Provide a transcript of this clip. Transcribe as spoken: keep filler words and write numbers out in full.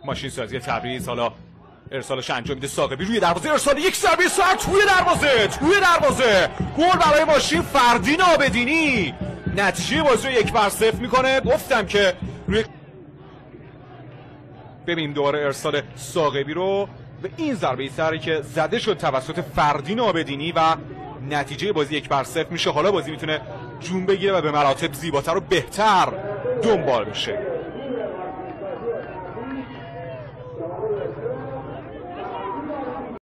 ماشین سازی تبریز. حالا ارسالش انجام میده ثاقبی روی دروازه، ارسال یک ضربه سر توی دروازه توی دروازه گل برای ماشین. فردین عابدینی نتیجه بازی رو یک بر صفر میکنه. گفتم که روی ببینیم دوباره ارسال ثاقبی رو به این ضربه سری که زده شد توسط فردین عابدینی و نتیجه بازی یک بر صفر میشه. حالا بازی میتونه جون بگیره و به مراتب زیباتر و بهتر دنبال بشه.